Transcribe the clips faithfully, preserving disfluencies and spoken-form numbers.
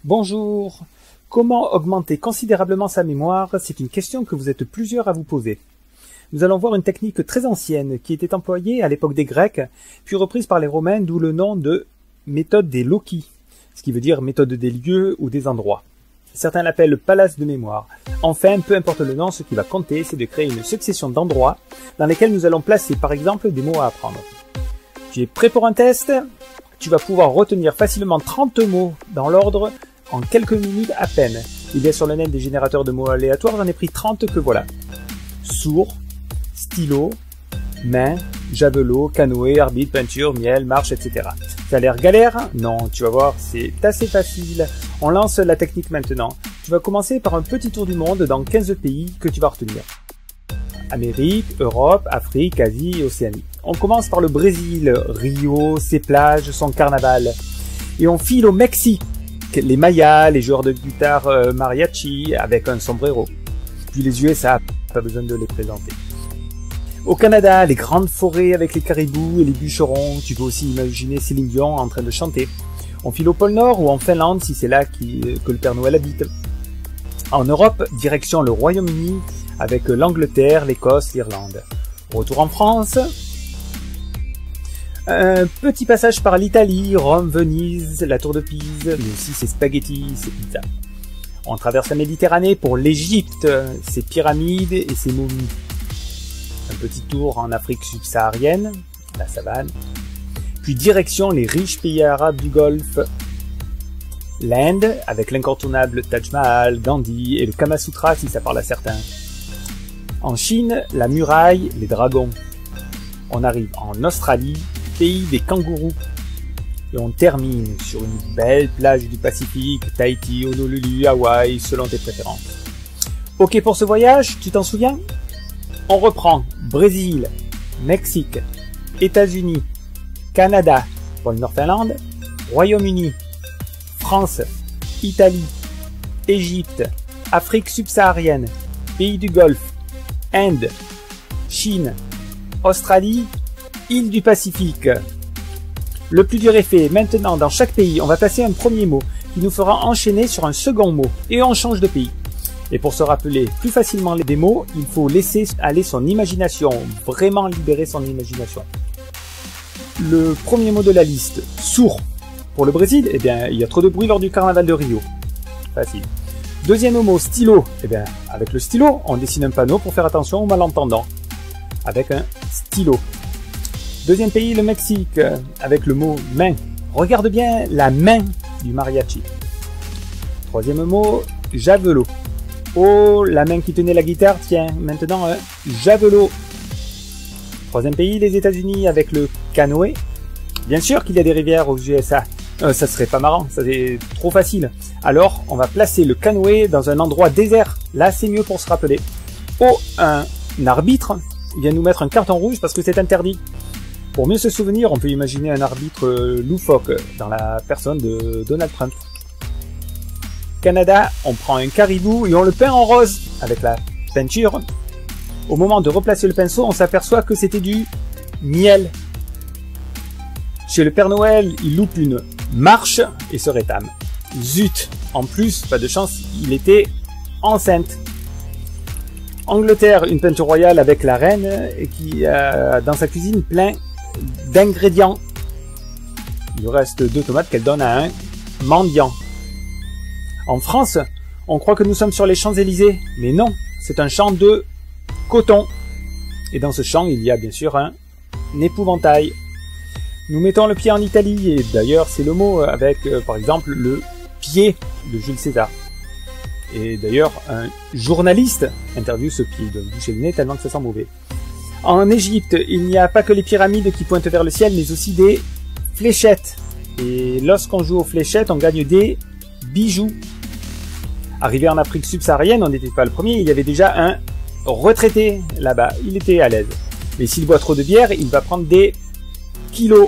Bonjour. Comment augmenter considérablement sa mémoire? C'est une question que vous êtes plusieurs à vous poser. Nous allons voir une technique très ancienne qui était employée à l'époque des Grecs, puis reprise par les Romains, d'où le nom de méthode des loci, ce qui veut dire méthode des lieux ou des endroits. Certains l'appellent palace de mémoire. Enfin, peu importe le nom, ce qui va compter, c'est de créer une succession d'endroits dans lesquels nous allons placer par exemple des mots à apprendre. Tu es prêt pour un test? Tu vas pouvoir retenir facilement trente mots dans l'ordre en quelques minutes à peine. Il y a sur le net des générateurs de mots aléatoires, j'en ai pris trente que voilà. Sourd, stylo, main, javelot, canoë, arbitre, peinture, miel, marche, et cetera. Ça a l'air galère? Non, tu vas voir, c'est assez facile. On lance la technique maintenant. Tu vas commencer par un petit tour du monde dans quinze pays que tu vas retenir. Amérique, Europe, Afrique, Asie et Océanie. On commence par le Brésil, Rio, ses plages, son carnaval. Et on file au Mexique, les Mayas, les joueurs de guitare euh, mariachi avec un sombrero. Puis les U S A, pas besoin de les présenter. Au Canada, les grandes forêts avec les caribous et les bûcherons. Tu peux aussi imaginer Céline Dion en train de chanter. On file au pôle Nord ou en Finlande si c'est là qui, que le Père Noël habite. En Europe, direction le Royaume-Uni avec l'Angleterre, l'Écosse, l'Irlande. Retour en France. Un petit passage par l'Italie, Rome, Venise, la Tour de Pise, mais aussi ses spaghettis, ses pizzas. On traverse la Méditerranée pour l'Égypte, ses pyramides et ses momies. Un petit tour en Afrique subsaharienne, la savane. Puis direction les riches pays arabes du Golfe. L'Inde, avec l'incontournable Taj Mahal, Gandhi et le Kama Sutra si ça parle à certains. En Chine, la muraille, les dragons. On arrive en Australie, pays des kangourous. Et on termine sur une belle plage du Pacifique, Tahiti, Honolulu, Hawaï, selon tes préférences. Ok pour ce voyage, tu t'en souviens? On reprend Brésil, Mexique, États-Unis, Canada, pôle Nord-Finlande, Royaume-Uni, France, Italie, Égypte, Afrique subsaharienne, pays du Golfe, Inde, Chine, Australie, île du Pacifique. Le plus dur est fait. Maintenant, dans chaque pays, on va placer un premier mot qui nous fera enchaîner sur un second mot et on change de pays. Et pour se rappeler plus facilement des mots, il faut laisser aller son imagination, vraiment libérer son imagination. Le premier mot de la liste, sourd. Pour le Brésil, eh bien, il y a trop de bruit lors du carnaval de Rio. Facile. Deuxième mot, stylo. Eh bien, avec le stylo, on dessine un panneau pour faire attention aux malentendants. Avec un stylo. Deuxième pays, le Mexique, avec le mot main. Regarde bien la main du mariachi. Troisième mot, javelot. Oh, la main qui tenait la guitare, tiens, maintenant un javelot. Troisième pays, les États-Unis, avec le canoë. Bien sûr qu'il y a des rivières aux U S A. Euh, ça serait pas marrant, ça c'est trop facile. Alors, on va placer le canoë dans un endroit désert. Là, c'est mieux pour se rappeler. Oh, un arbitre vient nous mettre un carton rouge parce que c'est interdit. Pour mieux se souvenir, on peut imaginer un arbitre loufoque dans la personne de Donald Trump. Canada, on prend un caribou et on le peint en rose avec la peinture. Au moment de replacer le pinceau, on s'aperçoit que c'était du miel. Chez le Père Noël, il loupe une marche et se rétame. Zut! En plus, pas de chance, il était enceinte. Angleterre, une peinture royale avec la reine et qui a dans sa cuisine plein d'ingrédients. Il reste deux tomates qu'elle donne à un mendiant. En France, on croit que nous sommes sur les Champs-Élysées, mais non, c'est un champ de coton. Et dans ce champ, il y a bien sûr un épouvantail. Nous mettons le pied en Italie, et d'ailleurs c'est le mot avec, euh, par exemple, le pied de Jules César. Et d'ailleurs, un journaliste interviewe ce pied, il doit boucher le nez tellement que ça sent mauvais. En Égypte, il n'y a pas que les pyramides qui pointent vers le ciel, mais aussi des fléchettes. Et lorsqu'on joue aux fléchettes, on gagne des bijoux. Arrivé en Afrique subsaharienne, on n'était pas le premier, il y avait déjà un retraité là-bas. Il était à l'aise. Mais s'il boit trop de bière, il va prendre des kilos.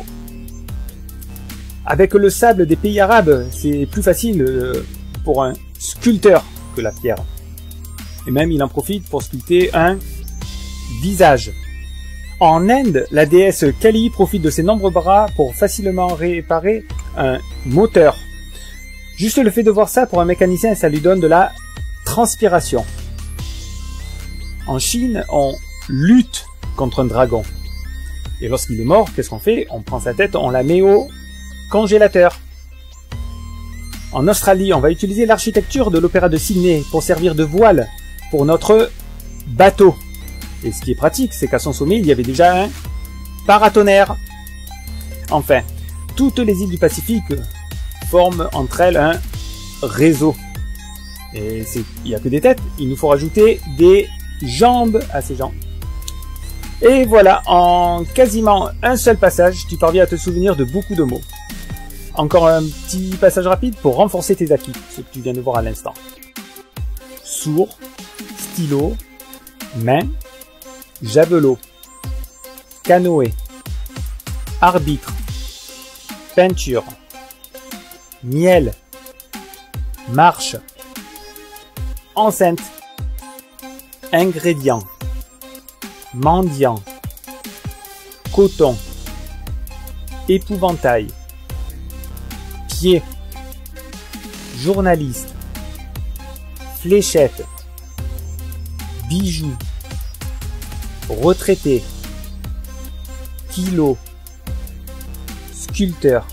Avec le sable des pays arabes, c'est plus facile pour un sculpteur que la pierre. Et même, il en profite pour sculpter un visage. En Inde, la déesse Kali profite de ses nombreux bras pour facilement réparer un moteur. Juste le fait de voir ça, pour un mécanicien, ça lui donne de la transpiration. En Chine, on lutte contre un dragon. Et lorsqu'il est mort, qu'est-ce qu'on fait? On prend sa tête, on la met au congélateur. En Australie, on va utiliser l'architecture de l'opéra de Sydney pour servir de voile pour notre bateau. Et ce qui est pratique, c'est qu'à son sommet, il y avait déjà un paratonnerre. Enfin, toutes les îles du Pacifique forment entre elles un réseau. Et il n'y a que des têtes, il nous faut rajouter des jambes à ces gens. Et voilà, en quasiment un seul passage, tu parviens à te souvenir de beaucoup de mots. Encore un petit passage rapide pour renforcer tes acquis, ce que tu viens de voir à l'instant. Sourd, stylo, main, javelot, canoë, arbitre, peinture, miel, marche, enceinte, ingrédients, mendiant, coton, épouvantail, pied, journaliste, fléchette, bijoux, retraité, kilo, sculpteur,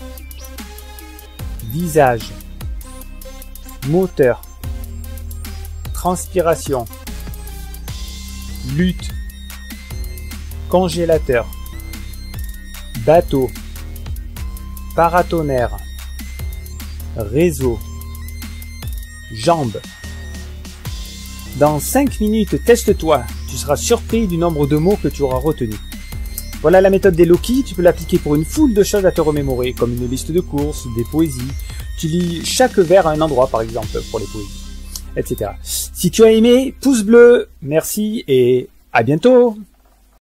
visage, moteur, transpiration, lutte, congélateur, bateau, paratonnerre, réseau, jambes. Dans cinq minutes, teste-toi. Tu seras surpris du nombre de mots que tu auras retenus. Voilà la méthode des Loki. Tu peux l'appliquer pour une foule de choses à te remémorer, comme une liste de courses, des poésies. Tu lis chaque vers à un endroit, par exemple, pour les poésies, et cetera. Si tu as aimé, pouce bleu, merci et à bientôt.